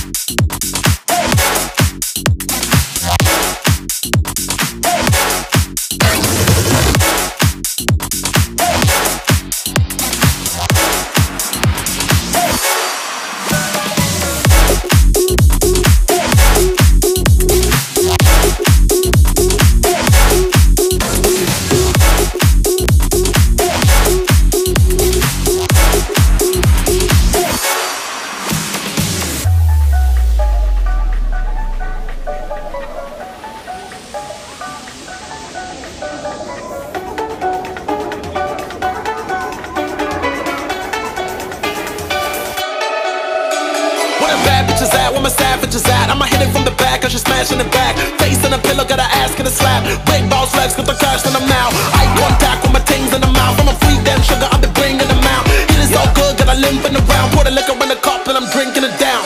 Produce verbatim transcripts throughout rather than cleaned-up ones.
Where my savage is at, I'ma hit it from the back, cause she's smashing it back. Face in a pillow, got her ass in a slap. Big balls legs, got the cash in the mouth. Eye contact with my things in the mouth. I'm a free damn sugar, I've been bringing them out. It is so good, got a limping around. Pour the liquor in the cup and I'm drinking it down.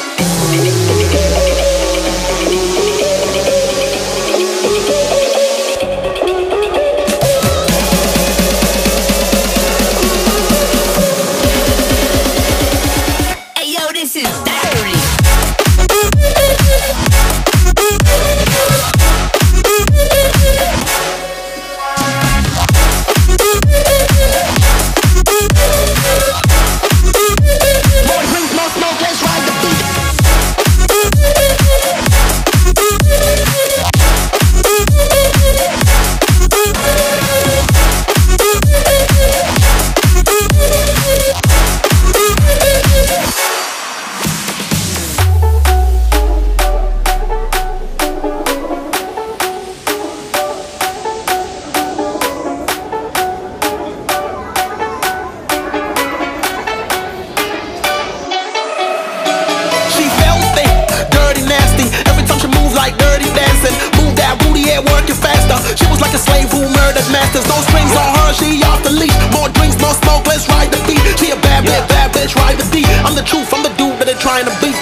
Hey yo, this is dirty. Like dirty dancing, move that booty, yeah, working faster. She was like a slave who murdered masters. No strings on her, she off the leash. More drinks, more smoke, let's ride the beat. She a bad bitch, bad bitch, ride the D. I'm the truth, I'm the dude that they're trying to be.